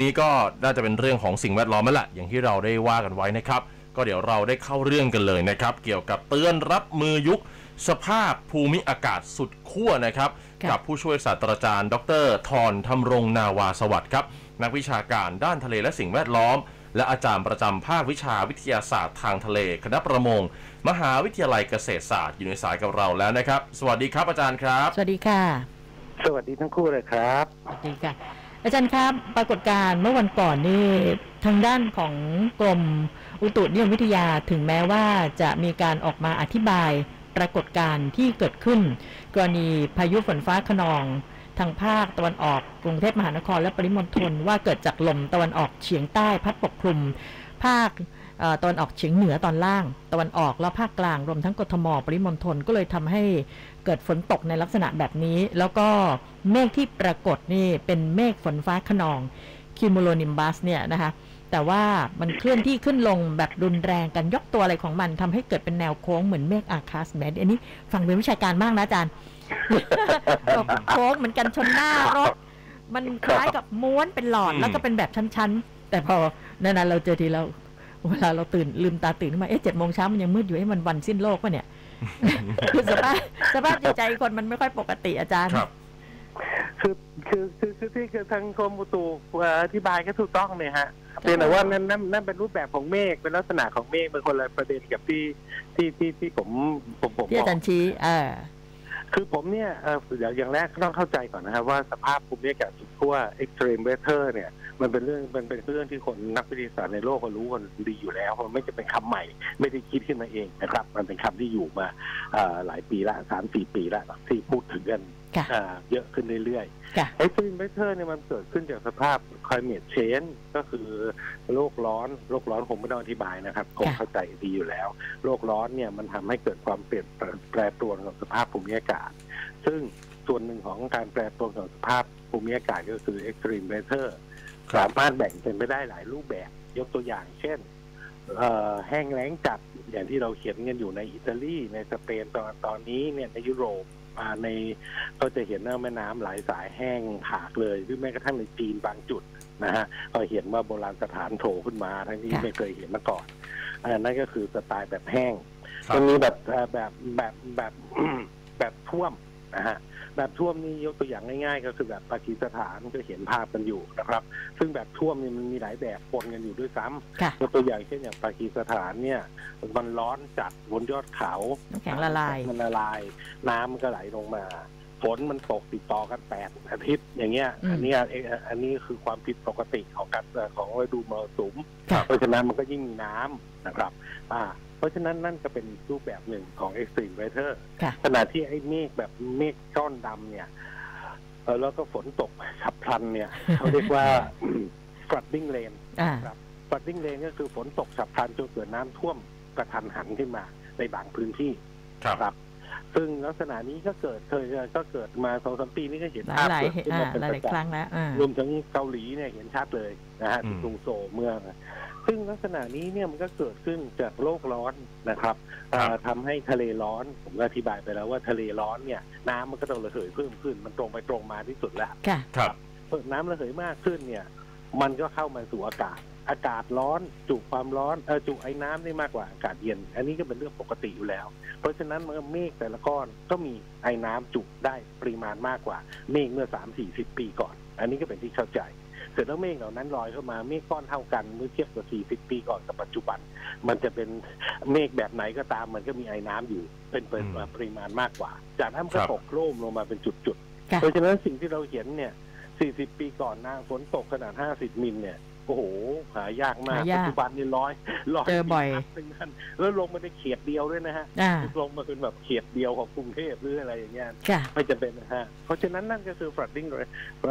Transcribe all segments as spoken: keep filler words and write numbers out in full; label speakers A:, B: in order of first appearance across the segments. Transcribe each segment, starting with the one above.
A: นี้ก็น่าจะเป็นเรื่องของสิ่งแวดล้อมนั่นแหละอย่างที่เราได้ว่ากันไว้นะครับก็เดี๋ยวเราได้เข้าเรื่องกันเลยนะครับเกี่ยวกับเตือนรับมือยุคสภาพภูมิอากาศสุดขั้วนะครับกับผู้ช่วยศาสตราจารย์ดร.ธรธำรงนาวาสวัสดิ์ครับนักวิชาการด้านทะเลและสิ่งแวดล้อมและอาจารย์ประจำภาควิชาวิทยาศาสตร์ทางทะเลคณะประมงมหาวิทยาลัยเกษตรศาสตร์อยู่ในสายกับเราแล้วนะครับสวัสดีครับอาจารย์ครับ
B: สวัสดีค่ะ
C: สวัสดีทั้งคู่เลยครับ
B: สวัสดีค่ะอาจารย์ครับปรากฏการณ์เมื่อวันก่อนนี่ทางด้านของกรมอุตุนิยมวิทยาถึงแม้ว่าจะมีการออกมาอธิบายปรากฏการณ์ที่เกิดขึ้นกรณีพายุฝนฟ้าคะนองทางภาคตะวันออกกรุงเทพมหานครและปริมณฑลว่าเกิดจากลมตะวันออกเฉียงใต้พัดปกคลุมภาคตะวันออกเฉียงเหนือตอนล่างตะวันออกและภาคกลางรวมทั้งกทมปริมณฑลก็เลยทำให้เกิดฝนตกในลักษณะแบบนี้แล้วก็เมฆที่ปรากฏนี่เป็นเมฆฝนฟ้าคะนองคิมูโลนิมบัสเนี่ยนะคะแต่ว่ามันเคลื่อนที่ขึ้นลงแบบรุนแรงกันยกตัวอะไรของมันทำให้เกิดเป็นแนวโค้งเหมือนเมฆอาคาสแมนอันนี้ฟังเป็นวิชาการมากนะอาจารย์ โค้งเหมือนกันชนหน้ารถมันคล้ายกับม้วนเป็นหลอดแล้วก็เป็นแบบชั้นๆแต่พอนั้นเราเจอทีเราเวลาเราตื่นลืมตาตื่นขึ้นมาเอ๊ะเจ็ดโมงเช้ามันยังมืดอยู่ให้มันวันสิ้นโลกป่ะเนี่ยคือสภาพสภาพจิตใจคนมันไม่ค่อยปกติอาจารย์
C: คือคือคือคือที่คือทางกรมอุตุอธิบายก็ถูกต้องเลยฮะเป็นแต่ว่านั่นนั่นนั่นเป็นรูปแบบของเมฆเป็นลักษณะของเมฆเป็นคนละประเด็นกับที่ที่ที่ที่ผมผมผม
B: ที่อาจารย์ชี้เออ
C: คือผมเนี่ยเอออย่างแรกต้องเข้าใจก่อนนะครับว่าสภาพภูมิอากาศสุดขั้ว extreme weather เนี่ยมันเป็นเรื่องมันเป็นเรื่องที่คนนักวิทยาศาสตร์ในโลกก็รู้กันดีอยู่แล้วเพราะไม่จะเป็นคำใหม่ไม่ได้คิดขึ้นมาเองนะครับมันเป็นคำที่อยู่มาหลายปีละสามสี่ปีละที่พูดถึงกันเยอะขึ้นเรื่อยๆ extreme weather เนี่ยมันเกิดขึ้นจากสภาพ climate change ก็คือโลกร้อนโลกร้อนผมไม่ต้องอธิบายนะครับผมเข้าใจดีอยู่แล้วโลกร้อนเนี่ยมันทำให้เกิดความเปลี่ยนแปรปรวนของสภาพภูมิอากาศซึ่งส่วนหนึ่งของการแปรปรวนของสภาพภูมิอากาศก็คือ extreme weather สามารถแบ่งเป็นไปได้หลายรูปแบบยกตัวอย่างเช่นแห้งแล้งจัดอย่างที่เราเขียนกันอยู่ในอิตาลีในสเปนตอนตอนนี้เนี่ยในยุโรปในก็จะเห็นว่าแม่น้ำหลายสายแห้งผากเลยหรือแม้กระทั่งในจีนบางจุดนะฮะก็เห็นว่าโบราณสถานโผล่ขึ้นมาทั้งที่ไม่เคยเห็นมาก่อนอันนั้นก็คือสไตล์แบบแห้งมันมีแบบแบบแบบแบบแบบท่วมนะฮะแบบท่วมนี่ยกตัวอย่างง่ายๆก็คือแบบปากีสถานก็เห็นภาพกันอยู่นะครับซึ่งแบบท่วมนี่มันมีหลายแบบปนกันอยู่ด้วยซ้ำยกตัวอย่างเช่นอย่างปากีสถานเนี่ยมันร้อนจัดบนยอดเขา
B: แข็งละลาย
C: มันละลายน้ำมันก็ไหลลงมาฝนมันตกติดต่อกันแปดอาทิตย์อย่างเงี้ยอันนี้อันนี้คือความผิดปกติของการของฤดูมรสุมเพราะฉะนั้นมันก็ยิ่งมีน้ำนะครับอ่าเพราะฉะนั้นนั่นก็เป็นรูปแบบหนึ่งของ extreme weather ขณะที่ไอ้เมฆแบบเมฆก้อนดำเนี่ยเออแล้วก็ฝนตกฉับพลันเนี่ยเขาเรียกว่า flooding rain ครับ flooding rain ก็คือฝนตกฉับพลันจนเกิดน้ำท่วมกระทันหันขึ้นมาในบางพื้นที่ครับซึ่งลักษณะนี้ก็เกิดเคยก็เกิดมาสองสามปีนี้ก็เห็นภาพเกิดขึ้นมาเป็นประจำรวมทั้งเกาหลีเนี่ยเห็นชัดเลยนะฮะที่กรุงโซลเมืองซึ่งลักษณะนี้เนี่ยมันก็เกิดขึ้นจากโลกร้อนนะครับทำให้ทะเลร้อนผมก็อธิบายไปแล้วว่าทะเลร้อนเนี่ยน้ำมันก็ต้องระเหยเพิ่มขึ้นมันตรงไปตรงมาที่สุดแล้ว
A: ครับ
C: น้ำระเหยมากขึ้นเนี่ยมันก็เข้ามาสู่อากาศอากาศร้อนจุความร้อนเออจุไอ้น้ำได้มากกว่าอากาศเย็นอันนี้ก็เป็นเรื่องปกติอยู่แล้วเพราะฉะนั้นเมื่อเมฆแต่ละก้อนก็มีไอ้น้ำจุได้ปริมาณมากกว่าเมฆเมื่อสามสี่สิบปีก่อนอันนี้ก็เป็นที่เข้าใจเสร็จแล้วเมฆเหล่านั้นลอยเข้ามาเมฆก้อนเท่ากันเมื่อเทียบกับสี่สิบปีก่อนกับปัจจุบันมันจะเป็นเมฆแบบไหนก็ตามมันก็มีไอ้น้ำอยู่เป็นปริมาณมากกว่าจากนั้นก็ตกโครมลงมาเป็นจุดๆเพราะฉะนั้นสิ่งที่เราเห็นเนี่ยสี่สิบปีก่อนนะฝนตกขนาดห้าสิบมิลเนี่ยโอ้โหหายากมากปัจจุบันนี่ร้อยร้อย
B: เจอบ่อย
C: แล้วลงมาในเขียดเดียวด้วยนะฮะลงมาเป็นแบบเขียดเดียวของกรุงเทพหรืออะไรอย่างเงี้ยไม่จะเป็นนะฮะเพราะฉะนั้นนั่นก็คือ flooding เลย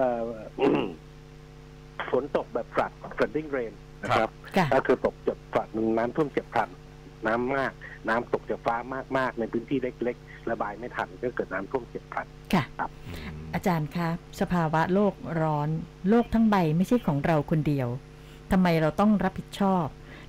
C: ฝนตกแบบ flood flooding rain นะครับก็คือตกจด flood น้ำท่วมเจ็บพลันน้ำมากน้ำตกจากฟ้ามากๆในพื้นที่เล็กๆระบายไม่ทันก็เกิดน้ำท่วมเจ็บพลัน
B: ค่ะอาจารย์ครับสภาวะโลกร้อนโลกทั้งใบไม่ใช่ของเราคนเดียวทำไมเราต้องรับผิดชอบ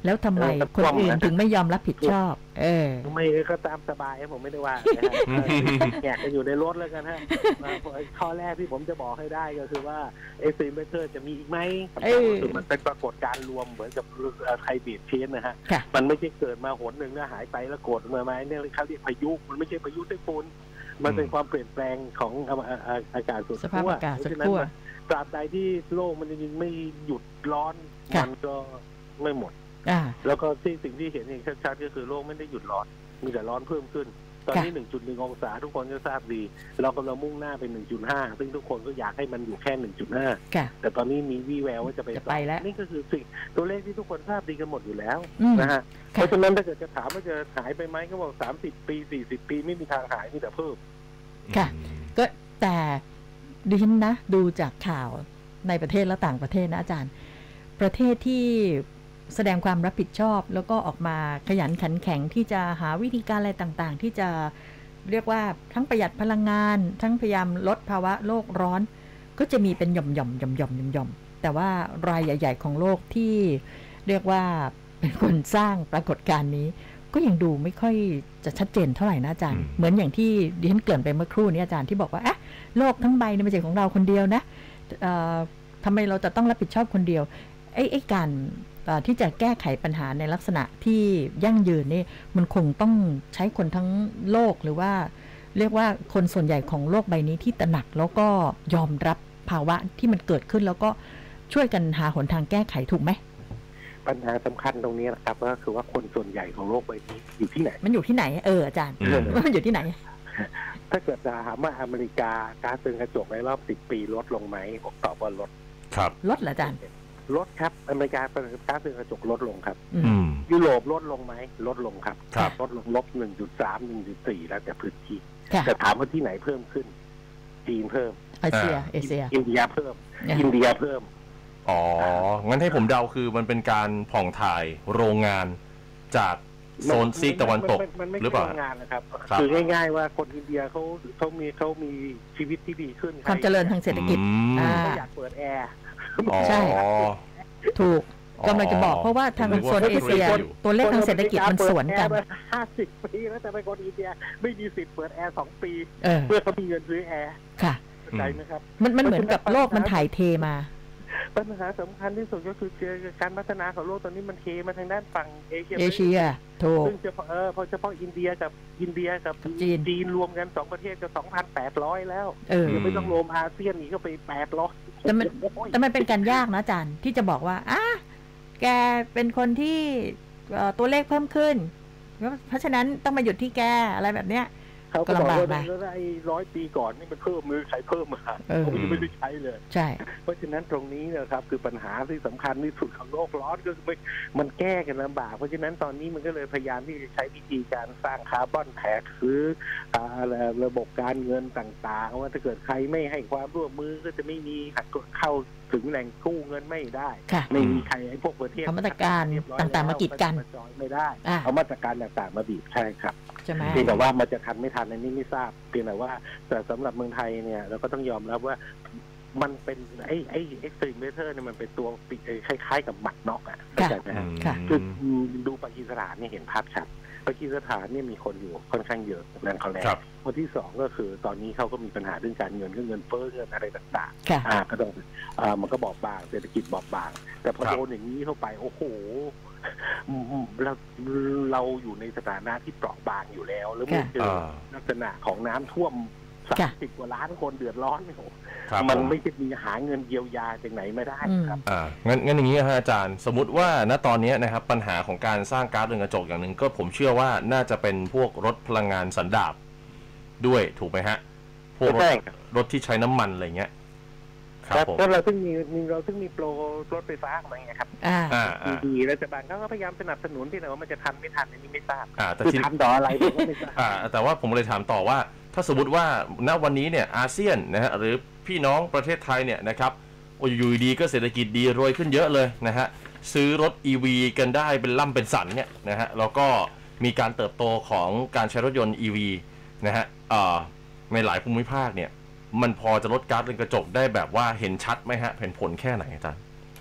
B: แล้วทำไมคนอื่นถึงไม่ยอมรับผิดชอบ เออ
C: ไม่ก็ตามสบายผมไม่ได้ว่าแกะกันอยู่ในรถแล้วกันฮะข้อแรกที่ผมจะบอกให้ได้ก็คือว่าเอ็กซ์ตรีมเวเทอร์จะมีอีกไหมคือมันเป็นปรากฏการณ์รวมเหมือนกับไคบีดเชนนะฮะมันไม่ใช่เกิดมาหนหนึ่งแล้วหายไปแล้วโกรธมาไหมเนี่ยเขาเรียกพายุมันไม่ใช่พายุไต้ฝุ่นมันเป็นความเปลี่ยนแปลงของอากาศสุดขั้วเพราะฉะนั้นตราบใดที่โลกมันยังไม่หยุดร้อนมันก็ไม่หมดแล้วก็ที่สิ่งที่เห็นเองชัดๆก็คือโลกไม่ได้หยุดร้อนมีแต่ร้อนเพิ่มขึ้นตอนนี้ หนึ่งจุดหนึ่ง องศาทุกคนก็ทราบดีเรากำลังมุ่งหน้าเป็น หนึ่งจุดห้า ซึ่งทุกคนก็อยากให้มันอยู่แค่ หนึ่งจุดห้า แต่ตอนนี้มีวี่แววว่าจะไป
B: ไปแล้ว
C: นี่ก็คือสิ่งตัวเลขที่ทุกคนทราบดีกันหมดอยู่แล้วนะฮะเพราะฉะนั้นถ้าเกิดจะถามว่าจะหายไปไหมก็บอกสามสิบปีสี่สิบปีไม่มีทางหายมีแต่เพิ่ม
B: ค่ะก็แต่ดิฉันนะดูจากข่าวในประเทศและต่างประเทศนะอาจารย์ประเทศที่แสดงความรับผิดชอบแล้วก็ออกมาขยันขันแข็งที่จะหาวิธีการอะไรต่างๆที่จะเรียกว่าทั้งประหยัดพลังงานทั้งพยายามลดภาวะโลกร้อนก็จะมีเป็นหย่อมๆหย่อมๆหย่อมๆหย่อมๆแต่ว่ารายใหญ่ๆของโลกที่เรียกว่าเป็นคนสร้างปรากฏการณ์นี้ก็ยังดูไม่ค่อยจะชัดเจนเท่าไหร่นะอาจารย์เหมือนอย่างที่ดิฉันเกริ่นไปเมื่อครู่นี้อาจารย์ที่บอกว่าอะโลกทั้งใบเนี่ยไม่ใช่ของเราคนเดียวนะทำไมเราจะต้องรับผิดชอบคนเดียวไอ้ไอ้การที่จะแก้ไขปัญหาในลักษณะที่ยั่งยืนนี่มันคงต้องใช้คนทั้งโลกหรือว่าเรียกว่าคนส่วนใหญ่ของโลกใบนี้ที่ตระหนักแล้วก็ยอมรับภาวะที่มันเกิดขึ้นแล้วก็ช่วยกันหาหนทางแก้ไขถูกไหม
C: ปัญหาสำคัญตรงนี้นะครับก็คือว่าคนส่วนใหญ่ของโลกใบนี้อยู่ที่ไหน
B: มันอยู่ที่ไหนเอออาจารย์ว่ามันอยู่ที่ไหน
C: ถ้าเกิดจะถามว่าอเมริกาก๊าซเรือนกระจกในรอบสิบปีลดลงไหมผมตอบว่าลด
A: ครับ
B: ลดเหรออาจารย์
C: ลดครับอเมริกาก๊าซเรือนกระจกลดลงครับยุโรปลดลงไหมลดลงครับลดลงลบ หนึ่งจุดสาม หนึ่งจุดสี่ แล้วแต่พื้นที่แต่ถามว่าที่ไหนเพิ่มขึ้นจีนเพิ่ม
B: เอเชียเอเชีย
C: อินเดียเพิ่มอินเดียเพิ่ม
A: อ๋องั้นให้ผมเดาคือมันเป็นการผ่องถ่ายโรงงานจากโซนซีกตะวันตกหรือเปล่า
C: โรงงานนะครับคือง่ายๆว่าคนอินเดียเขาเขามีเขามีชีวิตที่ดีขึ้น
B: ความเจริญทางเศรษฐกิจ
C: เขาอยากเปิดแอร์
B: ใช่ถูกกำลังจะบอกเพราะว่าทางโซนเอเชียตัวเลขทางเศรษฐกิจมันสวนกัน
C: ห้าสิบปีแล้วแต่ไปคนอินเดียไม่มีสิทธิ์เปิดแอร์สองปีเพื่อเขามีเงินซื้อแอร์
B: ค่ะ
C: เข้าใจไหมครับ
B: มันมันเหมือนกับโลกมันถ่ายเทมา
C: ปัญหาสำคัญที่สุดก็คือการพัฒนาของโลกตอนนี้มันเทมาทางด้านฝั่งเอเชีย
B: เอเชียถูก
C: ซึ่งเฉพาะเออพอเฉพาะอินเดียกับอินเดียกับจีนจีนรวมกันสองประเทศก็ สองพันแปดร้อย แล้วเออไม่ต้องรวมอาเซียนอีกก็ไปแปดร้อย
B: แต่มันแต่มันเป็นการยากนะอาจารย์ที่จะบอกว่าอ่ะแกเป็นคนที่ตัวเลขเพิ่มขึ้นเพราะฉะนั้นต้องมาหยุดที่แกอะไรแบบเนี้ย
C: เขาก็บอกว่าแล้วไอ้ร้อยปีก่อนนี่มันเพิ่มมือใครเพิ่มมาเขาไม่ได้ใช้เลย
B: ใช่
C: เพราะฉะนั้นตรงนี้นะครับคือปัญหาที่สำคัญที่สุดของโลกร้อนก็คือมันแก้กันลำบากเพราะฉะนั้นตอนนี้มันก็เลยพยายามที่จะใช้วิธีการสร้างคาร์บอนแท็กซ์หรือระบบการเงินต่างๆว่าถ้าเกิดใครไม่ให้ความร่วมมือก็จะไม่มีเข้าถึงแหล่งกู้เงินไม่ได้ไม่มีใครไอ้พวกประเทศ
B: เอามาตรการต่างๆมากีดกัน
C: ไม่ได้เอามาตรการต่างๆมาบีบใช่ครับ
B: ใช่ไหม
C: เพียงแต่ว่ามันจะทันไม่ทันอันนี้ไม่ทราบเพียงแต่ว่าแต่สำหรับเมืองไทยเนี่ยเราก็ต้องยอมรับว่ามันเป็นไอ้ไอ้เอ็กซ์ตรีมเวเทอร์เนี่ยมันเป็นตัวคล้ายๆกับหมัดน็อกอ่ะเข้าใจไหมคือดูปากีสถานเนี่ยเห็นภาพชัดปากีสถานเนี่ยมีคนอยู่ค่อนข้างเยอะแรงเขาแรงคนที่สองก็คือตอนนี้เขาก็มีปัญหาเรื่องการเงินเรื่องเงินเฟ้อเงินอะไรต่างๆอ่าก็ต้องอ่ามันก็บอบบางเศรษฐกิจบอบบางแต่พอโดนอย่างนี้เข้าไปโอ้โหเราเราอยู่ในสถานะที่เปราะบางอยู่แล้วแล้วเมื่อเจอลักษณะของน้ำท่วมสามสิบกว่าล้านคนเดือดร้อนเนี่ยมันไม่จะมีหาเงินเยียวยาจากไหนไม่ได้ครับ
A: อ่างั้นงั้นอย่างนี้ครับอาจารย์สมมติว่าณตอนนี้นะครับปัญหาของการสร้างก๊าซเรือนกระจกอย่างหนึ่งก็ผมเชื่อว่าน่าจะเป็นพวกรถพลังงานสันดาปด้วยถูกไหมฮะพวกรถรถที่ใช้น้ำมันอะไรเงี้ย
C: ครับก็เราต้องมีเราต้องมีโปรรถไฟฟ้าอะไรเงี้ยครับอ่าดีรัฐบาลเขาก็พยายามสนับสนุนที่ไหนว่ามันจะทันไม่ทันอันนี้ไม่ทราบ
A: อ่า
C: แต่ทันต่ออะไรผมก็ไม่ทราบ
A: อ่าแต่ว่าผมเลยถามต่อว่าถ้าสมมติว่าณวันนี้เนี่ยอาเซียนนะฮะหรือพี่น้องประเทศไทยเนี่ยนะครับอยู่ดีก็เศรษฐกิจดีรวยขึ้นเยอะเลยนะฮะซื้อรถ อี วี กันได้เป็นล่ำเป็นสันเนี่ยนะฮะแล้วก็มีการเติบโตของการใช้รถยนต์ อี วี นะฮะในหลายภูมิภาคเนี่ยมันพอจะลดก๊าซเรือนกระจกได้แบบว่าเห็นชัดไหมฮะเห็นผลแค่ไหนอาจารย์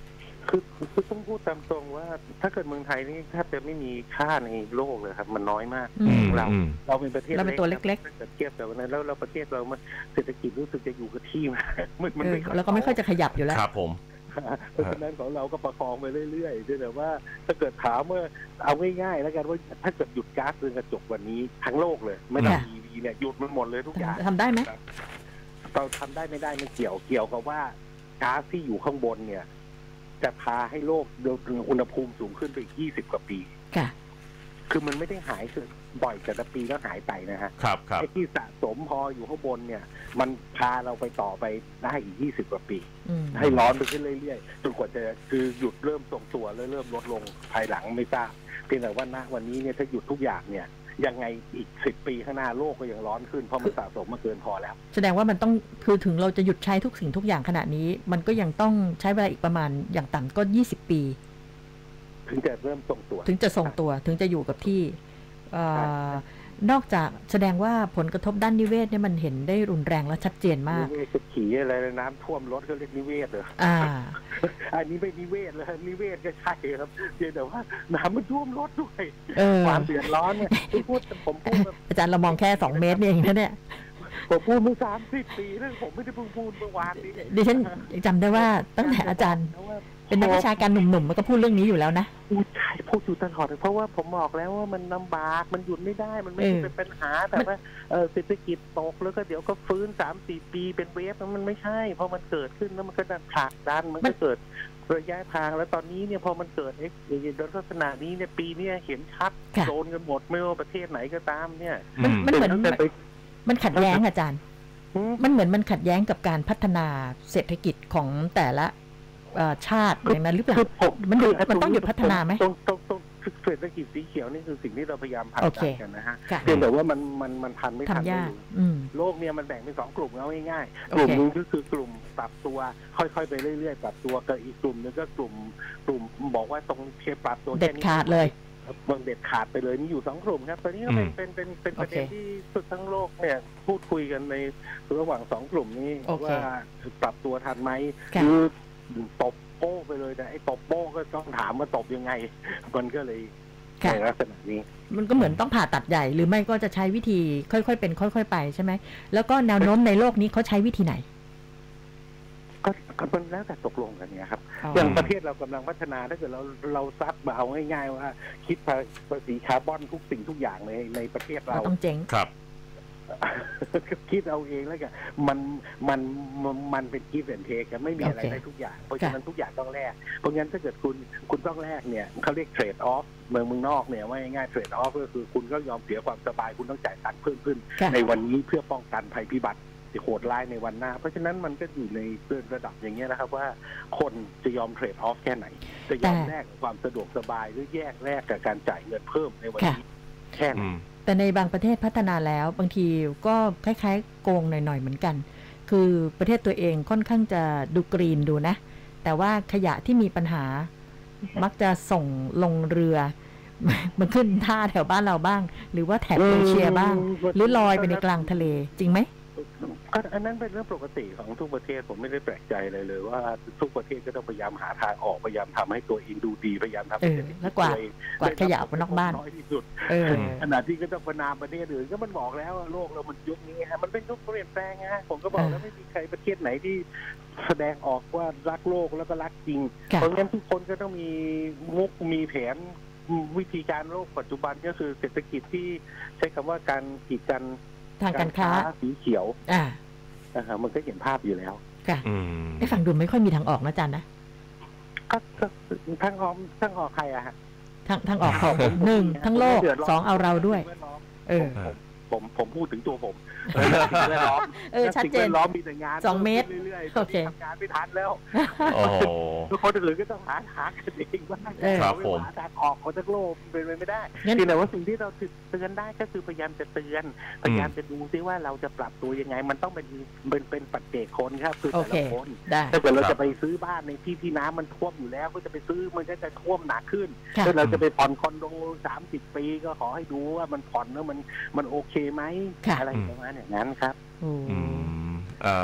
C: คือคือต้องพูดตามตรงว่าถ้าเกิดเมืองไทยนี่แทบจะไม่มีค่าในโลกเลยครับมันน้อยมาก
B: อืม
C: เราเราเป็นประเทศ
B: เราเป็นตัวเล็กๆ
C: ถ้าเกิดเทียบแต่วันนั้นแล้วเราประเทศเรามันเศรษฐกิจรู้สึกจะอยู่กับที่มากมันมัน
B: เออ
C: ไม่
B: แล้วก็ไม่ค่อยจะขยับอยู่แล้ว
A: ครับผม
C: เพราะฉะนั้นของเราก็ประคองไปเรื่อยๆแต่ว่าถ้าเกิดถามว่าเอาง่ายๆแล้วกันว่าถ้าเกิดหยุดก๊าซเรือนกระจกวันนี้ทั้งโลกเลยไม่ต้อง
B: ค่ะ
C: อีวีเนี่ยหยุดมันหมดเลยทุกอย่าง
B: ทำได้ไหม
C: เราทำได้ไม่ได้ไม่เกี่ยวเกี่ยวกับว่าก๊าซที่อยู่ข้างบนเนี่ยจะพาให้โลกอุณหภูมิสูงขึ้นไปอีกยี่สิบกว่าปี
B: ค่ะ
C: คือมันไม่ได้หายคือบ่อยแต่ละปีแล้วหายไปนะฮะ
A: ครับครับ
C: ไอ้ที่สะสมพออยู่ข้างบนเนี่ย มันพาเราไปต่อไปได้อีกยี่สิบกว่าปี
B: อืม
C: ให้ร้อนไปขึ้นเรื่อยๆจนกว่าจะคือหยุดเริ่มทรงตัวแล้วเริ่มลดลงภายหลังไม่ทราบเพียงแต่ว่าณวันนี้เนี่ยถ้าหยุดทุกอย่างเนี่ยยังไงอีกสิบปีข้างหน้าโลกก็ยังร้อนขึ้นเพราะมันสะสมมาเกินพอแล้ว
B: แสดงว่ามันต้องคือถึงเราจะหยุดใช้ทุกสิ่งทุกอย่างขณะนี้ มันก็ยังต้องใช้เวลาอีกประมาณอย่างต่ำก็ยี่สิบปี
C: ถึงจะเริ่มทรงตัว
B: ถึงจะทรงตัวถึงจะอยู่กับที่เอ่อนอกจากแสดงว่าผลกระทบด้านนิเวศเนี่ยมันเห็นได้รุนแรงและชัดเจนมาก
C: นิเวศขี่อะไรน้ำท่วมรถก็เรียกนิเวศเลย
B: อ่า
C: อันนี้ไม่นิเวศเลยนิเวศก็ใช่ครับเพียงแต่ว่าน้ำมันท่วมรถด้วย
B: เออ
C: ความเดือดร้อนเนี่ยที่พูดผมพูดมา
B: อาจารย์เรามองแค่สองเมตรนี่เองนะเนี่ย
C: ผมพูดเมื่อสามสิบปีแล้วผมไม่ได้เพิ่งพูดเมื่อวานนี้
B: ดิฉันจำได้ว่าตั้งแต่อาจารย์เป็นนักวิชาการหนุ่มๆมันก็พูดเรื่องนี้อยู่แล้วนะ
C: พูดใช่พูดอยู่ตลอดเพราะว่าผมบอกแล้วว่ามันลำบากมันหยุดไม่ได้มันไม่
B: เออ
C: เป็นปัญหาแต่ว่าเออเศรษฐกิจตกแล้วก็เดี๋ยวก็ฟื้นสามสี่ปีเป็นเวฟมันไม่ใช่พอมันเกิดขึ้นแล้วมันก็ดันผลักดันมันก็เกิดระยะทางแล้วตอนนี้เนี่ยพอมันเกิดเอ็กซ์ลักษณะนี้เนี่ยปีนี้เห็นชัด
B: ค่ะ
C: โดนกันหมดไม่ว่าประเทศไหนก็ตามเนี่ย
B: มันมันเหมือน
C: แต่ไป
B: มันขัดแย้งอาจารย์
C: อืม
B: มันเหมือนมันขัดแย้งกับการพัฒนาเศรษฐกิจของแต่ละเอ่อชาติอย่างนั้นหรือเปล่า
C: คือผม
B: มันหยุด
C: คือ
B: มันต้องหยุดพัฒนาไหม
C: ตรงตรงตรงคือเศรษฐกิจสีเขียวนี่คือสิ่งที่เราพยายามผลัก
B: โอ
C: ดั
B: เค
C: นกันนะฮะ
B: ค่ะ
C: เพียงแต่ว่ามันมันมันทันไม่ทัน
B: ทำยาก
C: ไม่รู้
B: อืม
C: โลกเนี่ยมันแบ่งเป็นสองกลุ่มเอาง่ายๆ
B: โอก เค
C: ลุ่มหนึงก็คือกลุ่มปรับตัวค่อยๆไปเรื่อยๆปรับตัวกับอีกกลุ่มหนึงก็กลุ่มกลุ่มบอกว่าตรงเทปรับตัว
B: เด็ด
C: แค่นี้
B: ขาดเลย
C: มันเด็ดขาดไปเลยนี่อยู่สองกลุ่มครับตอนนี้ก็เป็น
A: อืม
C: เป็นเป็นเป็นประเด็น
B: โอเค
C: ที่สุดทั้งโลกเนี่ยพูดคุยกันในระหว่างสองกลุ่มนี้
B: โอเค
C: ว่าปรับตัวทันไหม
B: ค่ะ
C: คือตบโป้ไปเลยแต่ไอ้ตบโป้ก็ต้องถามว่าตบยังไง มันก็เลย
B: ค่ะ
C: ในลักษณะนี้
B: มันก็เหมือนต้องผ่าตัดใหญ่หรือไม่ก็จะใช้วิธีค่อยๆเป็นค่อยๆไปใช่ไหมแล้วก็แนวโน้มในโลกนี้เขาใช้วิธีไหน
C: ก็ก็มันแล้วแต่ตกลงกันเนี่ยครับ
B: อ๋อ
C: อย่างประเทศเรากำลังพัฒนาถ้าเกิดเราเราซัดมาเอาง่ายๆว่า คิดภาษีคาร์บอนทุกสิ่งทุกอย่างในในประเทศเรา
B: เราต้องเจ๊ง
A: ครับ
C: คิดเอาเองแล้วกันมันมันมันมันเป็นกิฟต์แอนด์เทคไม่มีอะไร
B: โอเค
C: ได้ทุกอย่าง เพราะฉะนั้นทุกอย่างต้องแลกเพราะงั้นถ้าเกิดคุณคุณต้องแลกเนี่ยเขาเรียกเทรดออฟเมืองเมืองนอกเนี่ยว่าง่ายๆเทรดออฟก็คือคุณก็ยอมเสียความสบายคุณต้องจ่ายตังค์เพิ่มขึ้น
B: ค่ะ
C: ในวันนี้เพื่อป้องกันภัยพิบัติที่โหดร้ายในวันหน้า เพราะฉะนั้นมันก็อยู่ในระดับอย่างเงี้ยนะครับว่าคนจะยอมเทรดออฟแค่ไหน จะยอม
B: แต่
C: แลกกับความสะดวกสบายหรือแยกแลกกับการจ่ายเงินเพิ่มในวันนี้แค่ไหน
A: อืม
B: แต่ในบางประเทศพัฒนาแล้วบางทีก็คล้ายๆโกงหน่อยๆเหมือนกัน คือประเทศตัวเองค่อนข้างจะดูกรีนดูนะ แต่ว่าขยะที่มีปัญหามักจะส่งลงเรือ มันขึ้นท่าแถวบ้านเราบ้าง หรือว่าแถบเอเชียบ้าง หรือลอยไปในกลางทะเลจริงไหม
C: ก็อันนั้นเป็นเรื่องปกติของทุกประเทศผมไม่ได้แปลกใจเลยเลยว่าทุกประเทศก็ต้องพยายามหาทางออกพยายามทำให้ตัวเองดูดีพยายามทำ
B: เอ
C: ให้
B: อ
C: เศรษฐกิจ
B: แล้วกวาด
C: ตัวเอง
B: กวาดขยะออกมานอกบ้าน
C: น้อยที่สุด
B: เออ
C: ขณะที่ก็ต้องประนามประเทศอื่นก็มันบอกแล้วว่าโลกเรามันยุคนี้ฮะมันเป็นยุคเปลี่ยนแปลงฮะผมก็บอกแล้วไม่มีใครประเทศไหนที่แสดงออกว่ารักโลกแล้วก็รักจริง
B: ค่ะ
C: เพราะงั้นทุกคนก็ต้องมีมุกมีแผนวิธีการโลกปัจจุบันก็คือเศรษฐกิจที่ใช้คำว่าการกีดกัน
B: ทางการค้า
C: สีเขียว
B: อ่า
C: นะฮะมันก็เห็นภาพอยู่แล้ว
B: ค่ะ
A: อืม
B: ไอ้ฝั่งดูไม่ค่อยมีทางออกนะอาจารย์นะ
C: ก็ก็ทางออกทางออกใครอะฮะ
B: ทางทางออกของหนึ่งทั้งโลกสองเอาเราด้วย เออ
C: ผมผมผมพูดถึงตัวผมเออสิ่งแวดล้อม
B: เออชัดเจน
C: สิ่งแวดล้อมมีแต่งาน
B: สองเมตร
C: เรื่อยๆ
B: โอเค
C: ทำงานไม่ทันแล้ว
A: โอ้โห
C: ทุกคนอื่นก็ต้องหาหากันเองบ้าง
B: เออ
A: ครับผม
C: หาทางออกของจากโลกเป็นไปไม่ได้
B: งั้น
C: เพียงแต่ว่าสิ่งที่เราเตือนได้ก็คือพยายามจะเตือนพยายามจะดูซิว่าเราจะปรับตัวยังไง มันต้องเป็นเป็นเป็นปัจเจกคนครับคือ
B: โอ
C: แต่
B: เค
C: ละคน
B: ได้
C: ถ้าเกิดเรา
A: ครับ
C: จะไปซื้อบ้านในที่ที่น้ำมันท่วมอยู่แล้ว ก็จะไปซื้อมันก็จะท่วมหนักขึ้น
B: ค่ะ
C: ถ้าเราจะไปผ่อนคอนโดสามสิบปีก็ขอให้ดูว่ามันผ่อนแล้วมันมันโอเคไหม
B: ค่ะ
C: อะไรประมาณอย่างนั้นครับ
B: โอ้
A: อืมเอ่อ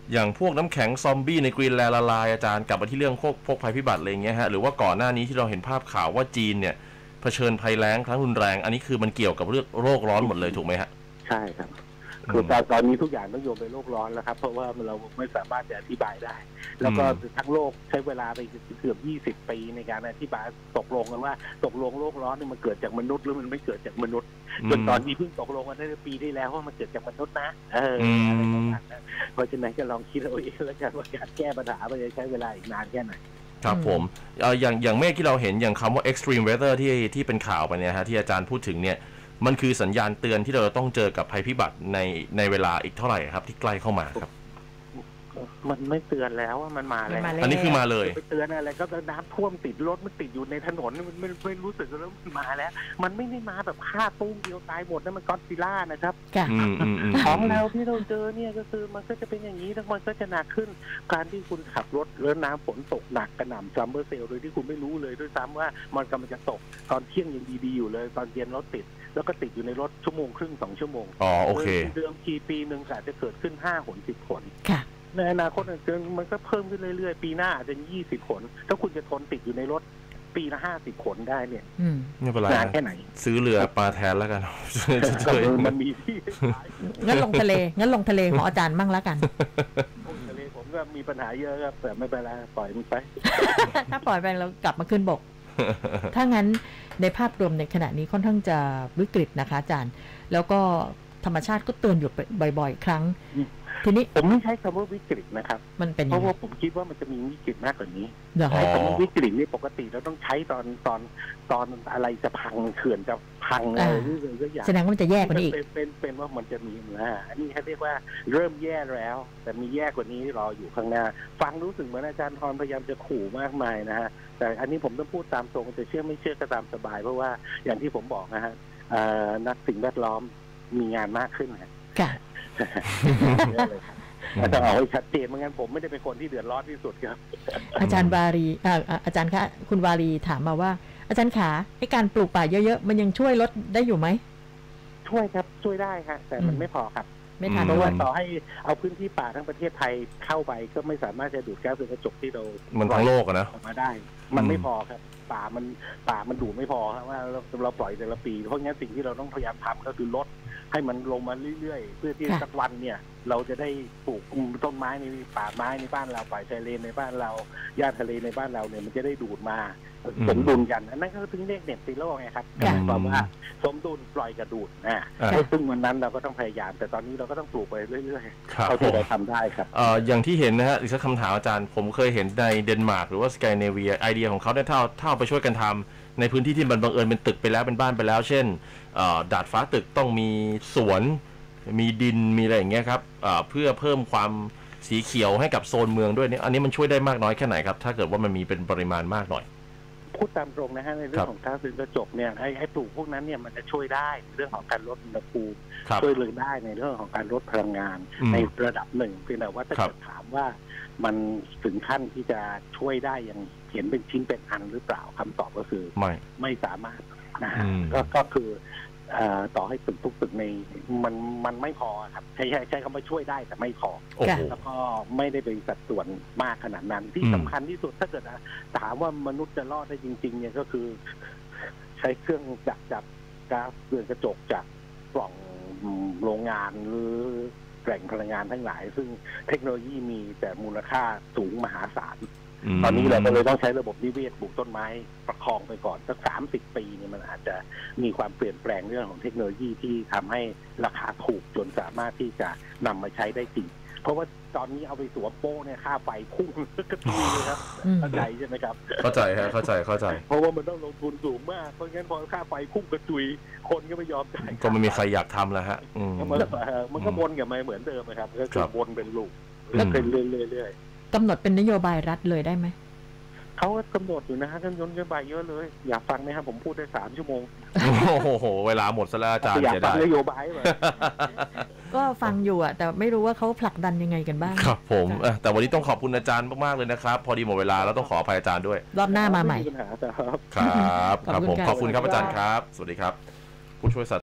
A: อย่างพวกน้ำแข็งซอมบี้ในกรีนแลนด์ละลายอาจารย์กลับมาที่เรื่องพวกพวกภัยพิบัติอะไรเงี้ยฮะหรือว่าก่อนหน้านี้ที่เราเห็นภาพข่าวว่าจีนเนี่ยเผชิญภัยแล้งครั้งรุนแรงอันนี้คือมันเกี่ยวกับเรื่องโรคร้อนหมดเลยถูกไหมฮะ
C: ใช่ครับคือตอนตอนนี้ทุกอย่างต้องโยนไปโลกร้อนแล้วครับเพราะว่าเราไม่สามารถจะอธิบายได้แล้วก็ทั้งโลกใช้เวลาไปเกือบยี่สิบปีในการอธิบายตกลงกันว่าตกลงโลกร้อนนี่มันเกิดจากมนุษย์หรือมันไม่เกิดจากมนุษย์จนตอนนี้เพิ่งตกลงกันได้ปีที่แล้วว่ามันเกิดจากมนุษย์นะเอออะไรประมาณนั้นเพราะฉะนั้นก็ลองคิดเอาเองแล้วกันว่าการแก้ปัญหามันจะใช้เวลาอีกนานแค่ไหน
A: ครับผมอย่างอย่างเมฆที่เราเห็นอย่างคำว่า extreme weather ที่ที่เป็นข่าวไปเนี่ยฮะที่อาจารย์พูดถึงเนี่ยมันคือสัญญาณเตือนที่เราต้องเจอกับภัยพิบัติในในเวลาอีกเท่าไหร่ครับที่ใกล้เข้ามาครับ
C: มันไม่เตือนแล้วว่ามันมาแล้ว
A: อันนี้คือมาเลย
C: ไปเตือนอะไรก็น้ำท่วมติดรถมันติดอยู่ในถนนมันไม่ไม่รู้สึกแล้วมันมาแล้วมันไม่ได้มาแบบฆ่าตุ้มเดียวตายหมดนั่นมันก็อดซิลล่านะครับของเราที่เราเจอเนี่ยก็คือมันก็จะเป็นอย่างนี้แล้วมันก็จะหนักขึ้นการที่คุณขับรถแล้วน้ำฝนตกหนักกระหน่ำซัมเมอร์เซลโดยที่คุณไม่รู้เลยด้วยซ้ำว่ามันกำลังจะตกตอนเที่ยงยังดีๆอยู่เลยตอนเย็นรถติดแล้วก็ติดอยู่ในรถชั่วโมงครึ่งสองชั่วโมง
A: อ๋อโอเค
C: เดิมทีปีหนึ่งอาจจะเกิดขึ้นห้าหนสิบหน
B: ค่ะ
C: ในอนาคตมันก็เพิ่มขึ้นเรื่อยๆปีหน้าอาจจะยี่สิบหนถ้าคุณจะทนติดอยู่ในรถปีละห้าสิบหนได้เนี่ย
A: ไม่เป็นไร
C: นานแค่ไหน
A: ซื้อเรือปลาแทนแล้วกัน
C: มันมีที่
B: งั้นลงทะเลงั้นลงทะเลของอาจารย์มั่งแล้วกัน
C: ลงทะเลผมก็มีปัญหาเยอะครับแต่ไม่เป็นไรปล่อยมันไป
B: ถ้าปล่อยไปเรากลับมาขึ้นบกถ้างั้นในภาพรวมในขณะนี้ค่อนข้างจะวิกฤตนะคะอาจารย์แล้วก็ธรรมชาติก็เตือนอยู่บ่อยๆครั้งทีนี้
C: ผมไม่ใช้คำว่าวิกฤตนะครับ
B: มันเป็น
C: เพราะว่าผมคิดว่ามันจะมีวิกฤตมากกว่านี้
B: ใช้
C: คำว่าวิกฤตนี่ปกติเราต้องใช้ตอนตอนตอนอะไรจะพังเขื่อนจะพังอะไรนี่เลยก็อย่าง
B: แสดงว่ามันจะแย่กว่านี้อีก
C: เป็นเป็นว่ามันจะมีนะอันนี้เขาเรียกว่าเริ่มแย่แล้วแต่มีแย่กว่านี้รออยู่ข้างหน้าฟังรู้สึกเหมือนอาจารย์ทรพยายามจะขู่มากมายนะฮะแต่อันนี้ผมต้องพูดตามตรงจะเชื่อไม่เชื่อก็ตามสบายเพราะว่าอย่างที่ผมบอกนะฮะนักสิ่งแวดล้อมมีงานมากขึ้นนะ
B: ค่ะ
C: ต้องเอาให้ชัดเจนไม่งั้นผมไม่ได้เป็นคนที่เดือดร้อนที่สุดครับ
B: อาจารย์วารีอาจารย์คะคุณวารีถามมาว่าอาจารย์ขาให้การปลูกป่าเยอะๆมันยังช่วยลดได้อยู่ไหม
C: ช่วยครับช่วยได้ครับแต่มันไม่พอครับ
B: ไม่ทัน
C: เพราะว่าต่อให้เอาพื้นที่ป่าทั้งประเทศไทยเข้าไปก็ไม่สามารถจะดูดแก๊สเรือนกระจกที่เรา
A: มันทั้งโลกนะ
C: ออกมาได้มันไม่พอครับป่ามันป่ามันดูดไม่พอครับว่าเราเราปล่อยแต่ละปีเพราะงั้นสิ่งที่เราต้องพยายามทำก็คือลดให้มันลงมาเรื่อยๆเพื่อที่สักวันเนี่ยเราจะได้ปลูกต้นไม้ในป่าไม้ในบ้านเราป่าชายเลนในบ้านเราหญ้าทะเลในบ้านเราเนี่ยมันจะได้ดูดมาสมดุลกันอันนั้นก็ถึงเรียกเน็ตซีโร่ไงครับแปลว่าสมดุลปล่อยกระดูดนะซึ่งวันนั้นเราก็ต้องพยายามแต่ตอนนี้เราก็ต้องปลูกไปเรื่อยๆเขาจะได้ทำได้ครับ
A: เอ่ออย่างที่เห็นนะฮะอีกสักคำถามอาจารย์ผมเคยเห็นในเดนมาร์กหรือว่าสแกนดิเนเวียไอเดียของเขาได้เท่าเท่าไปช่วยกันทำในพื้นที่ที่มันบังเอิญเป็นตึกไปแล้วเป็นบ้านไปแล้วเช่นดาดฟ้าตึกต้องมีสวนมีดินมีอะไรอย่างเงี้ยครับเพื่อเพิ่มความสีเขียวให้กับโซนเมืองด้วยนี่อันนี้มันช่วยได้มากน้อยแค่ไหนครับถ้าเกิดว่ามันมีเป็นปริมาณมากหน่อย
C: พูดตามตรงนะฮะในเรื่องของก๊าซเรือนกระจกเนี่ยไอ้ไอ้ปลูกพวกนั้นเนี่ยมันจะช่วยได้เรื่องของการลดอุณหภูมิช่วยเลยได้ในเรื่องของการลดพลังงานในระดับหนึ่งเพียงแต่ว่าถ้าเกิดถามว่ามันถึงขั้นที่จะช่วยได้อย่างเห็นเป็นชิ้นเป็นอันหรือเปล่าคำตอบก็คือ
A: ไม่
C: ไม่สามารถนะฮะก็ก็คือต่อให้ตึกทุกตึกในมันมันไม่พอครับใช้ใช้ใช้คำว่าช่วยได้แต่ไม่พอแล้วก็ไม่ได้เป็นสัดส่วนมากขนาดนั้นที่สำคัญที่สุดถ้าเกิดถามว่ามนุษย์จะรอดได้จริงๆเนี่ยก็คือใช้เครื่องจักรจับก๊าซเรือนกระจกจากปล่องโรงงานหรือแหล่งพลังงานทั้งหลายซึ่งเทคโนโลยีมีแต่มูลค่าสูงมหาศาลตอนนี้เราก็เลยต้องใช้ระบบนิเวศปลูกต้นไม้ประคองไปก่อนสักสามสิบปีเนี่ยมันอาจจะมีความเปลี่ยนแปลงเรื่องของเทคโนโลยีที่ทำให้ราคาถูกจนสามารถที่จะนำมาใช้ได้จริงเพราะว่าตอนนี้เอาไปสวมโป้เนี่ยค่าไฟพุ่งกระตุยเลยครับเข้าใจใช่ไหมครับ
A: เข้าใจครับเข้าใจเข้าใจ
C: เพราะว่ามันต้องลงทุนสูงมากเพราะงั้นพอค่าไฟพุ่งกระตุยคนก็ไม่ยอมจ่าย
A: ก็ไม่มีใครอยากทำแล้วฮะ
C: มันก็วนกับมาเหมือนเดิมครับก็คือวนเป็นลูกแล้วเป็นเรื่อย
B: ๆกำหนดเป็นนโยบายรัฐเลยได้ไหม
C: เขากำหนดอยู่นะฮะท่านยนต์นโยบายเยอะเลยอยากฟังไหมครับผมพูดได้สามชั่วโมง
A: โอ้โหเวลาหมดซะแล้วอาจารย์
C: อยากฟังนโยบายไหม
B: ก็ฟังอยู่อ่ะแต่ไม่รู้ว่าเขาผลักดันยังไงกันบ้าง
A: ครับผมแต่วันนี้ต้องขอบคุณอาจารย์มากๆเลยนะครับพอดีหมดเวลาแล้วต้องขออภัยอาจารย์ด้วย
B: รอบหน้ามาใหม่
C: ครับ
A: ครับครับผมขอบคุณครับอาจารย์ครับสวัสดีครับผู้ช่วยศาสตรา